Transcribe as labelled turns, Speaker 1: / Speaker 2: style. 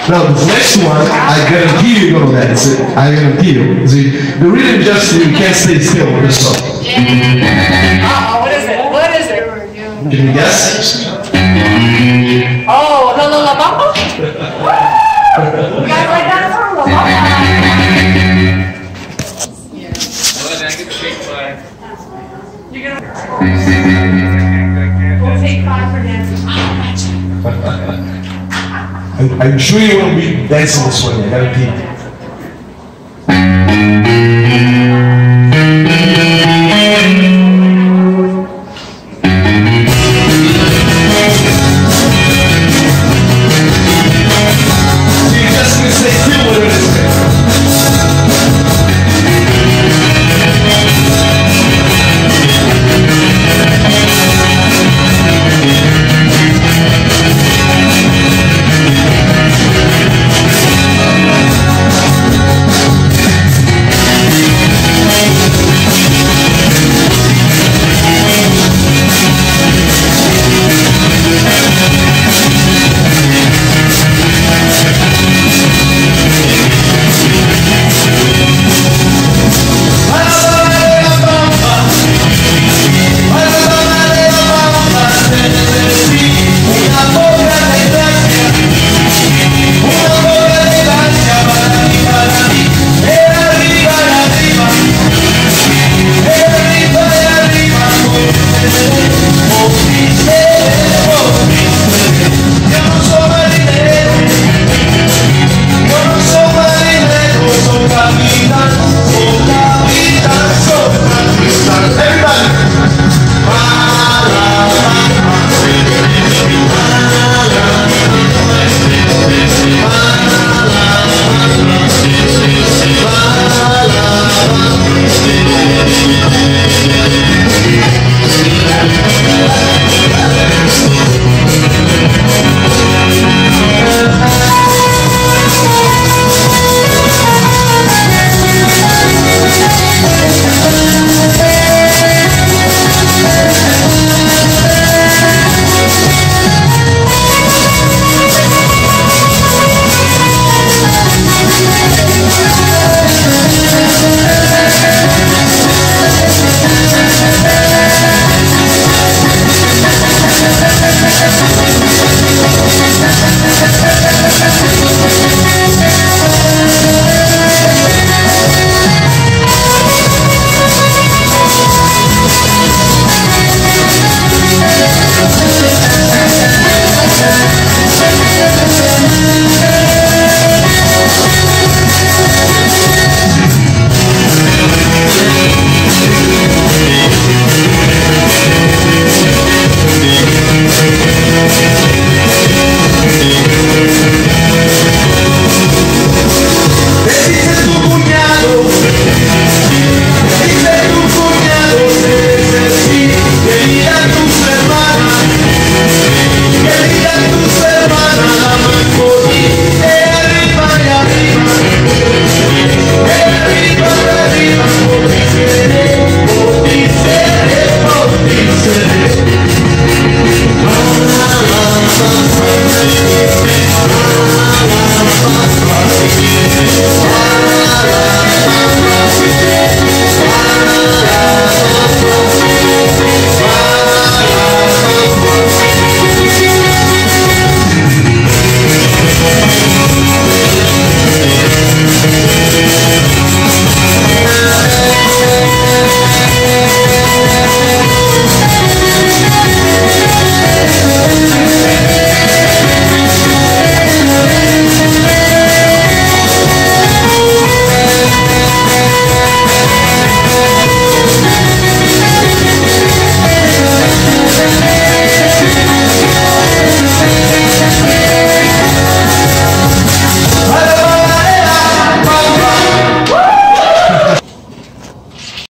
Speaker 1: Now this next one, I guarantee you're gonna dance it. I guarantee you. See, the rhythm just you can't stay still with this song.
Speaker 2: What is it? What is it?
Speaker 1: Can you guess?
Speaker 2: Oh, the Bamba? You guys like that song? La Bamba? You're gonna. We'll take 5 for dancing.
Speaker 1: I'm sure you will be dancing this one, I guarantee it. So you're just going to stay still with it.